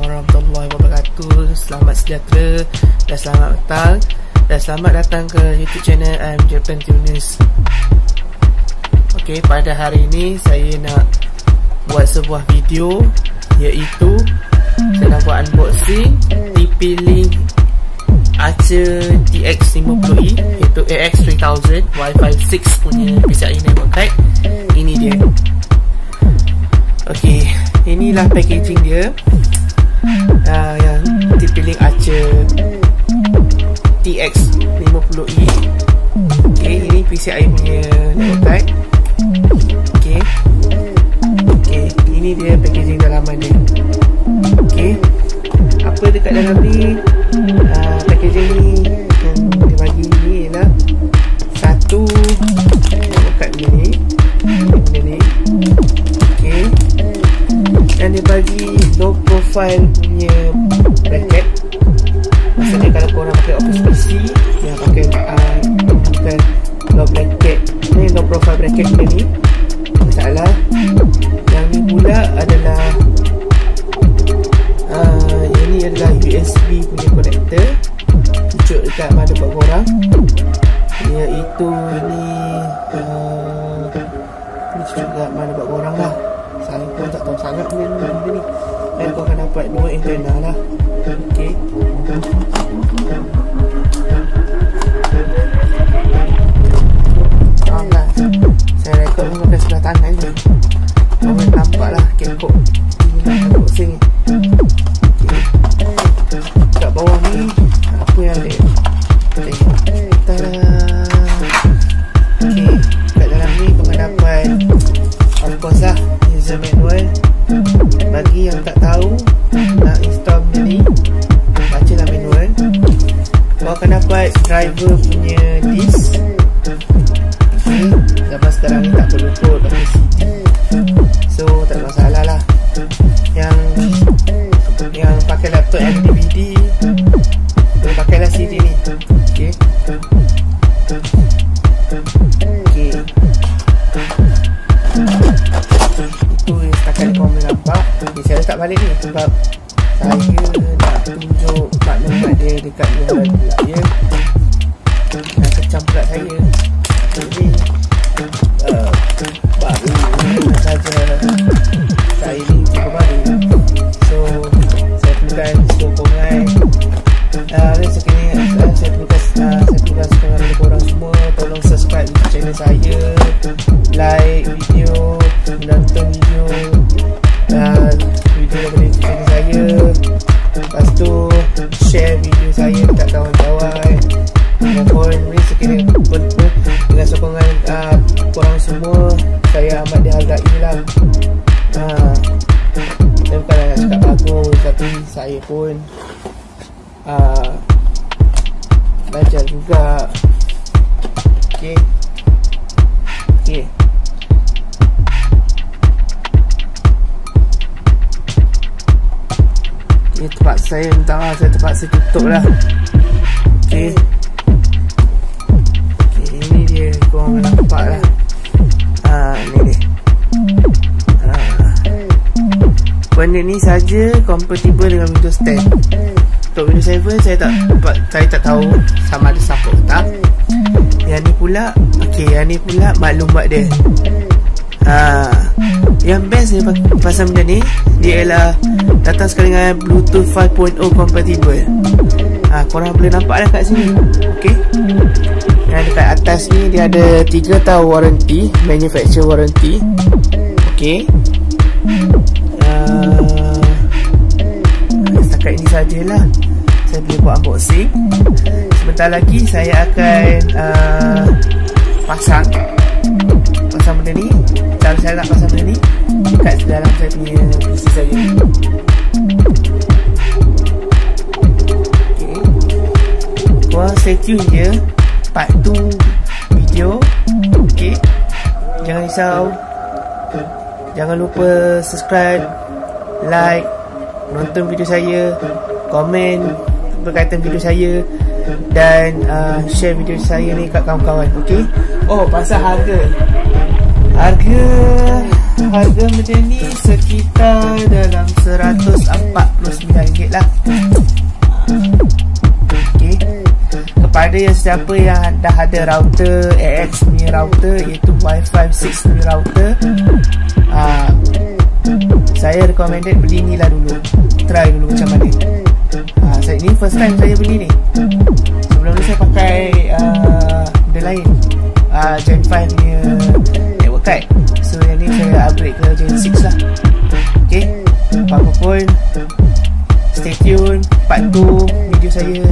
warahmatullahi wabarakatuh. Selamat sejahtera dan selamat petang, dan selamat datang ke YouTube channel I'm Japan Tunis. Ok, pada hari ini saya nak buat sebuah video, iaitu saya nak buat unboxing TP-Link Archer TX50E, iaitu AX3000 Wi-Fi 6 punya PCIe network card. Ini dia. Ok, inilah packaging dia, yang TP-Link Archer TX50E. Ok, ini PCIe punya network card. Ok, ini dia packaging dalaman dia. Ok, apa dekat dalam ni? Packaging ni yang dia bagi ni ialah satu network card ni, benda ni. Ok, dan dia bagi low profile punya bracket. Maksudnya kalau korang pakai Office PC, yang pakai bukan low bracket ni, low profile bracket ni, masalah. Yang ni pula adalah yang ni adalah USB punya connector, cucuk dekat motherboard korang, iaitu ini cucuk dekat motherboard korang lah. Saya pun tak tahu sangat benda ni. Dan kau akan dapat dua antenna lah. Ok, faham lah, saya rekod ni pakai sebelah tangan je. Kau boleh nampak lah kekok unboxing ni. Kat bawah ni apa yang ada? Tada. Ok, kat dalam ni kau akan dapat, of course lah, user manual. Bagi yang tak tahu nak install benda ni, bacalah manual. Kau akan dapat driver punya disk. Ok, zaman sekarang ni tak perlu kot pakai CD, so tak ada masalah lah. Yang pakai laptop and DVD, boleh pakailah CD ni. Ok, itu setakat ni korang boleh nampak. Okay, saya letak balik ni sebab saya nak tunjuk maklumat dia dekat luar pula ya. Nak kecam pula saya. Jadi baru saja saya ni cukup baru, so saya perlukan sokongan. Saya perlukan sokongan dari korang semua. Tolong subscribe channel saya, like video, nonton video daripada channel saya. Lepas tu share video saya dekat kawan-kawan. Mohon beri sekiranya dengan sokongan korang semua, saya amat dihargai lah. Saya bukanlah nak cakap bagus, tapi saya pun belajar juga. Ok, terpaksa saya minta maaf, saya terpaksa tutup lah. Ok, ini dia, korang nampak lah. Ni dia. Benda ni saja compatible dengan Windows 10. Untuk Windows 7 saya tak tahu sama ada support ke tak. Yang ni pula, yang ni pula maklumat dia. Yang best ni pasal benda ni, dia ialah datang sekali dengan Bluetooth 5.0 compatible. Korang boleh nampak dah kat sini. Ok, yang dekat atas ni dia ada 3 tahun warranty, manufacturer warranty. Ok, setakat ini sajalah saya boleh buat unboxing. Sebentar lagi saya akan pasang benda ni. Cara saya nak pasang benda ni dekat dalam saya punya PC saya. Ok, korang stay tune je part 2 video. Ok, jangan risau, jangan lupa subscribe, like, nonton video saya, komen berkaitan video saya, dan share video saya ni kat kawan-kawan. Ok, pasal harga benda ni sekitar dalam 149 lah. Okay. Kepada yang siapa yang dah ada router AX punya router, iaitu Wi-Fi 6 punya router, saya recommended beli ni lah dulu. Try dulu macam mana. Saya ni first time saya beli ni. Sebelum ni saya pakai benda lain, Gen 5 punya network card. So yang ni saya upgrade ke Gen 6 lah. Okay, apa-apa pun stay tune, part 2 video saya.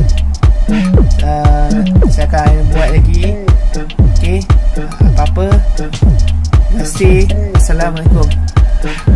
Saya akan buat lagi. Okay, apa-apa. Terima kasih. Assalamualaikum.